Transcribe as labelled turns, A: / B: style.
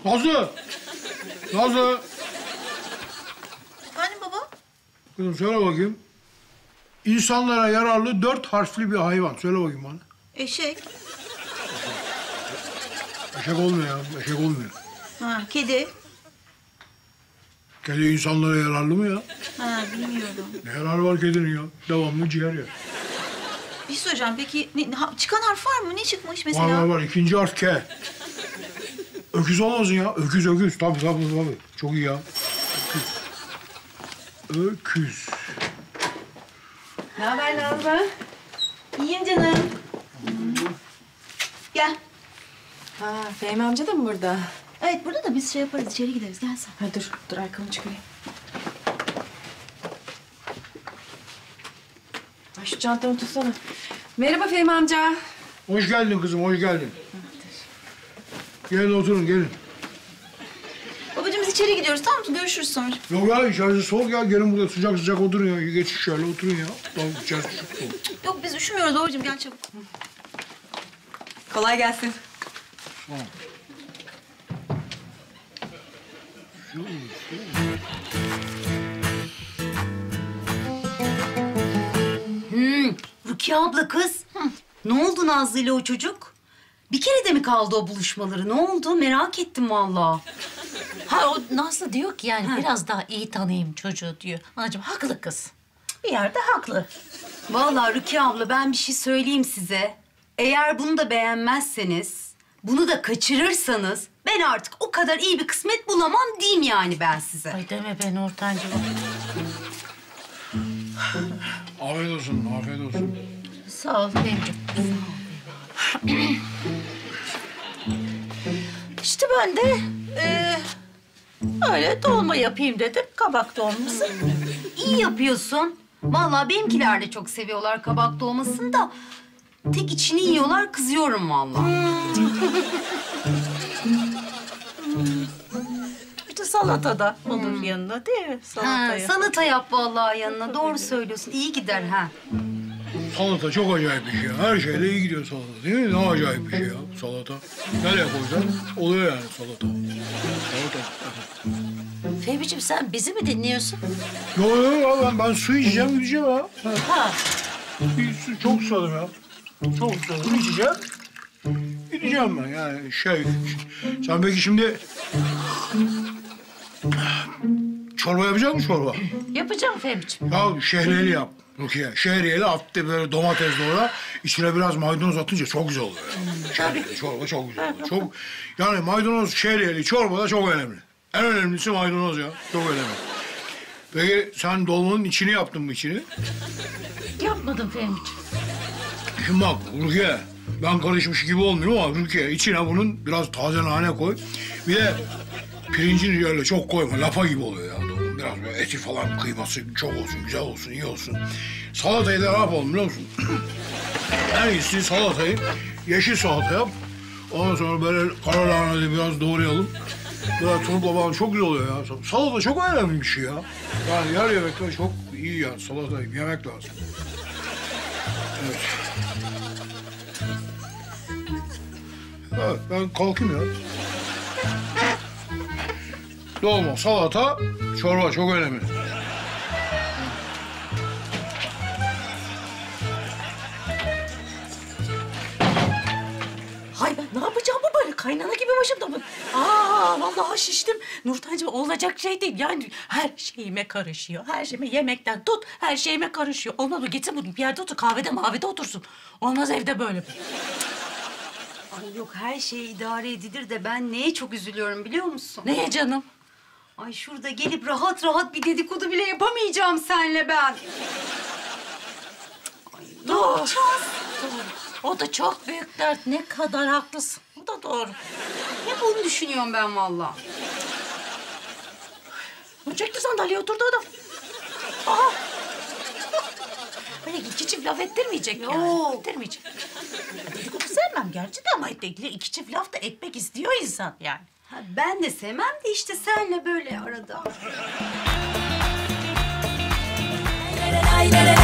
A: Nazlı! Nazlı!
B: Efendim baba?
A: Kızım söyle bakayım. İnsanlara yararlı 4 harfli bir hayvan. Söyle bakayım bana.
B: Eşek.
A: Eşek olmuyor ya. Eşek olmuyor.
B: Ha, kedi.
A: Kedi insanlara yararlı mı ya?
B: Ha, bilmiyorum.
A: Ne yararı var kedinin ya? Devamlı ciğer ya.
B: Bir şey söyleyeceğim. Peki çıkan harf var mı? Ne çıkmış mesela?
A: Var. İkinci harf K. Öküz olmasın ya. Öküz. Tabii. Çok iyi ya. Öküz.
C: Ne haber Nazlı?
B: İyiyim canım. Gel.
C: Ha, Fehmi amca da mı burada?
B: Evet, burada da biz şey yaparız. İçeri gideriz. Gel sen.
C: Ha, dur ayakkabımı çıkarayım. Ay, şu çantamı tutsana. Merhaba Fehmi amca.
A: Hoş geldin kızım, hoş geldin. Gelin oturun, gelin.
B: Babacığım biz içeri gidiyoruz. Tamam mı? Görüşürüz sonra.
A: Yok ya, içerisi soğuk ya. Gelin burada sıcak oturun ya. Geçin şöyle oturun ya. Tamam, içerisi çok soğuk.
B: Yok biz üşümüyoruz babacığım. Gel çabuk.
C: Kolay gelsin.
A: Tamam.
D: Rukiye abla kız. Ne oldu Nazlı ile o çocuk? Bir kere de mi kaldı o buluşmaları? Ne oldu? Merak ettim vallahi.
E: Ha o Nazlı diyor ki yani biraz daha iyi tanıyayım çocuğu diyor. Anacığım haklı kız. Bir yerde haklı.
D: Vallahi Rukiye abla ben bir şey söyleyeyim size. Eğer bunu da beğenmezseniz, bunu da kaçırırsanız ben artık o kadar iyi bir kısmet bulamam diyeyim yani ben size.
E: Ay deme be Nurtancığım.
A: Afiyet olsun.
E: Sağ ol Fehmi'ciğim. İşte ben de öyle dolma yapayım dedim. Kabak dolması.
D: İyi yapıyorsun. Vallahi benimkiler de çok seviyorlar kabak dolmasını da. Tek içini yiyorlar, kızıyorum vallahi.
E: İşte salata da olur yanına değil mi? Salataya.
D: Salata yap vallahi yanına. Doğru söylüyorsun. İyi gider ha.
A: Salata çok acayip bir şey ya. Her şeyle iyi gidiyor salata değil mi? Ne acayip bir şey ya salata. Nereye koyacaksın? Oluyor yani salata.
E: Fehmi'ciğim sen bizi mi dinliyorsun?
A: Yok ben su içeceğim gideceğim ha.
E: Ha.
A: Bir su çok susadım ya. Çok susadım içeceğim. Gideceğim ben yani Sen peki şimdi çorba yapacak mısın çorba?
E: Yapacağım Fehmi'ciğim.
A: Ya şehriyeli yap Rukiye. Şehriyeli attı böyle domates doğra. İçine biraz maydanoz atınca çok güzel oluyor. Şehriyeli çorba çok güzel oluyor. Yani maydanoz şehriyeli çorba da çok önemli. En önemlisi maydanoz ya. Çok önemli. Peki sen dolmanın içini yaptın mı içini?
E: Yapmadım Fehmi'ciğim.
A: Şimdi bak Rukiye, ben karışmış gibi olmuyor ama Rukiye içine bunun biraz taze nane koy. Bir de pirincini öyle çok koyma, lapa gibi oluyor ya. Biraz böyle eti falan, kıyması çok olsun, güzel olsun, iyi olsun. Salatayı da ne yapalım biliyor musun? En iyisi salatayı yeşil salata yap. Ondan sonra böyle kara lahanayı biraz doğrayalım. Böyle turpla falan çok güzel oluyor ya. Salata çok önemli bir şey ya. Yani her yemekte çok iyi ya. Salatayı yemek lazım. Evet. Evet, ben kalkayım ya. Dolma, salata, çorba çok önemli.
E: Hay ben ne yapacağım bu böyle kaynana gibi başımda mı? Vallahi şiştim. Nurtancığım olacak şey değil. Yani her şeyime karışıyor. Her şeyime yemekten tut her şeyime karışıyor. Olmaz mı? Gitsin bunu bir yerde otur kahvede mahvede otursun. Olmaz evde böyle.
D: Ay yok her şey idare edilir de ben neye çok üzülüyorum biliyor musun?
E: Neye canım?
D: Ay şurada gelip rahat rahat bir dedikodu bile yapamayacağım senle ben.
E: Doğru. O da çok büyük dert. Ne kadar haklısın. O da doğru.
D: Hep onu düşünüyorum ben vallahi.
E: Bu çekti sandalyeye oturdu adam. Aha. Böyle iki çift laf ettirmeyecek yani.
D: Yok.
E: Ettirmeyecek. Dedikodu sevmem gerçi de ama iki çift laf da etmek istiyor insan yani.
D: Ha, ben de sevmem de işte senle böyle arada.